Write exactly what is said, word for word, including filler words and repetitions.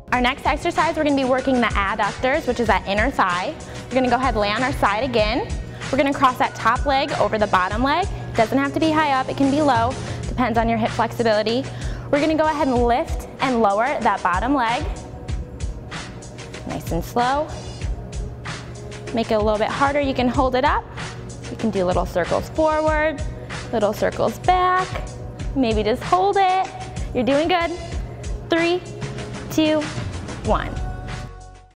Our next exercise, we're gonna be working the adductors, which is that inner thigh. We're gonna go ahead and lay on our side again. We're gonna cross that top leg over the bottom leg. Doesn't have to be high up, it can be low, depends on your hip flexibility. We're gonna go ahead and lift and lower that bottom leg. Nice and slow. Make it a little bit harder, you can hold it up. You can do little circles forward, little circles back. Maybe just hold it. You're doing good. Three, two, one.